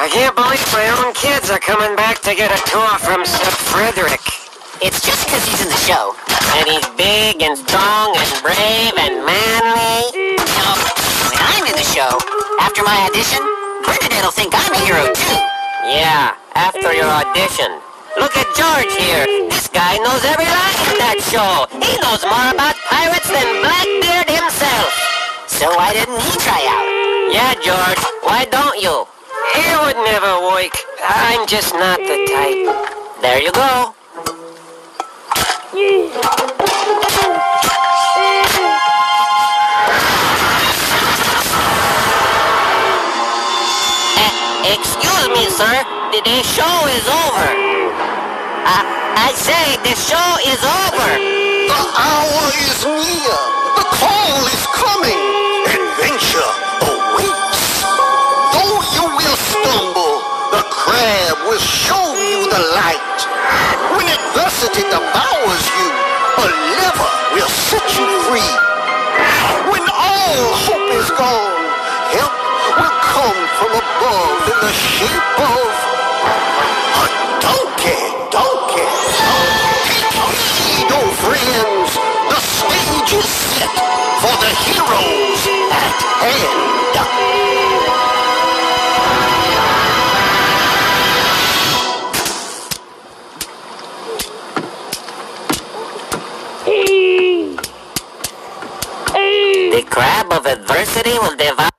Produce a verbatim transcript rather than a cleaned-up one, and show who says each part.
Speaker 1: I can't believe my own kids are coming back to get a tour from Sir Frederick.
Speaker 2: It's just because he's in the show.
Speaker 1: And he's big and strong and brave and manly.
Speaker 2: No, when I'm in the show, after my audition, Bernadette'll think I'm a hero too.
Speaker 1: Yeah, after your audition. Look at George here. This guy knows every line in that show. He knows more about pirates than Blackbeard himself.
Speaker 2: So why didn't he try out?
Speaker 1: Yeah, George, why don't you? It would never work. I'm just not the type. There you go. Uh, excuse me, sir. The, the show is over. Uh, I say the show is over.
Speaker 3: The hour is near. The call is coming. Adventure awaits. Though you will stumble, the crab will show you the light. When adversity devours you, a lever will set you free. When all hope is gone, help will come from above in the shape of a donkey, donkey. Take heed, oh friends, the stage is set for the heroes at hand.
Speaker 1: The crab of adversity will devour